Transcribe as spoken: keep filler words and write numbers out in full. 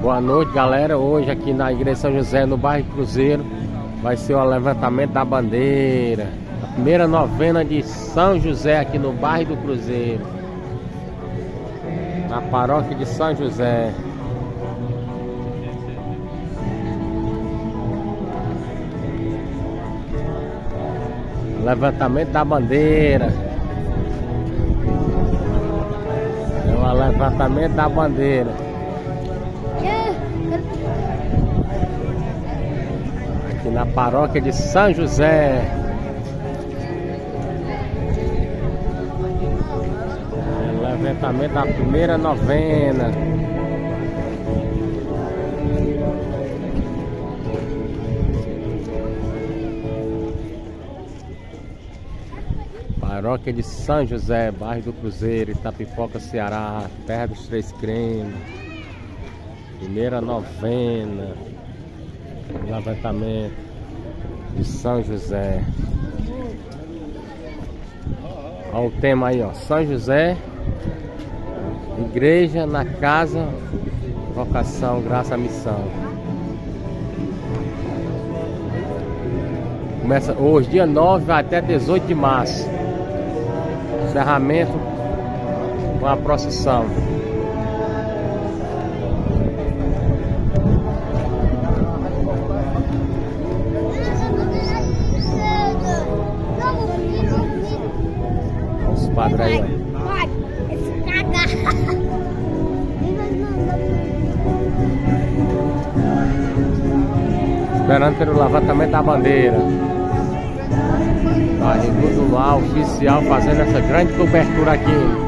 Boa noite, galera. Hoje aqui na Igreja São José, no bairro Cruzeiro, vai ser o levantamento da bandeira. A primeira novena de São José aqui no bairro do Cruzeiro, na paróquia de São José. Levantamento da bandeira. É o levantamento da bandeira. Aqui na paróquia de São José. É o levantamento da primeira novena. Paróquia de São José, bairro do Cruzeiro, Itapipoca, Ceará, terra dos Três Cremes. Primeira novena, levantamento de São José. Olha o tema aí, ó. São José, igreja na casa, vocação, graça, missão. Começa hoje, dia nove, vai até dezoito de março. Encerramento com a procissão. Os padres aí, esperando pelo levantamento da bandeira. Barrigudo lá, oficial, fazendo essa grande cobertura aqui.